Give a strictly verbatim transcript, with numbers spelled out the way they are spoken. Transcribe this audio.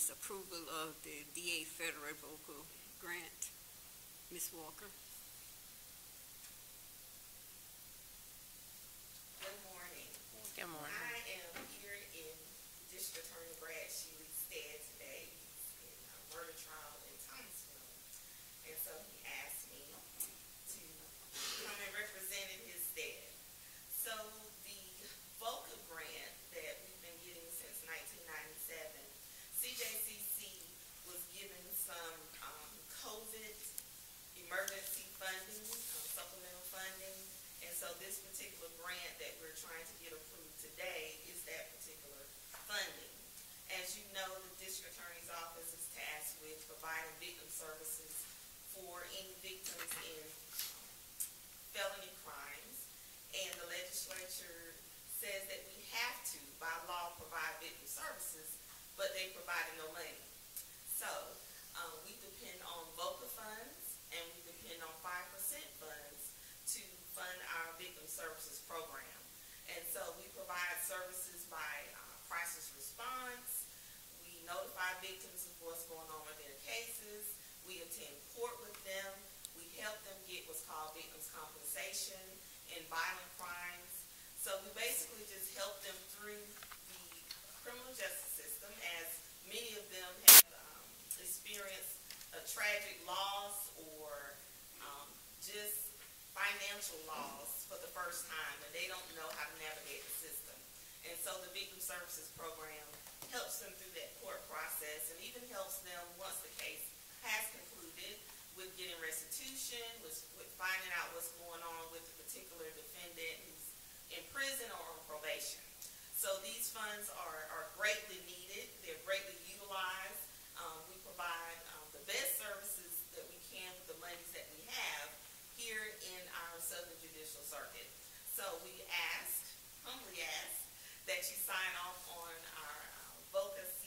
is approval of the D A Federal Vocal Grant. Miz Walker. Good morning. Good morning. I am here in District Attorney Brad Shealy's stead today. He's in a murder trial in Thomasville. And so he asked me to come and represent in his stead. So the VOCA grant that we've been getting since nineteen ninety-seven, C J C C was given some um, COVID emergency funding, um, supplemental funding. And so this particular grant that we're trying to get approved today is that particular funding. As you know, the District Attorney's Office is tasked with providing victim services for any victims in felony crimes. And the legislature says that we have to, by law, provide victim services, but they provided no money. So um, we depend on VOCA funds and we depend on five percent funds to fund our victim services program. And so we provide services by uh, crisis response. We notify victims of what's going on with their cases. We attend court with them. We help them get what's called victims compensation in violent crimes. So we basically just help them through the criminal justice system, as many of them have um, experienced a tragic loss or um, just financial loss for the first time, and they don't know how to navigate the system. And so the Victim Services Program helps them through that court process and even helps them once the case has concluded with getting restitution, with, with finding out what's going on with the particular defendant who's in prison or on probation. So these funds are, are greatly needed. They're greatly utilized. Um, we provide um, the best services that we can with the monies that we have here in our Southern Judicial Circuit. So we ask, humbly ask, that you sign off on our uh, VOCA C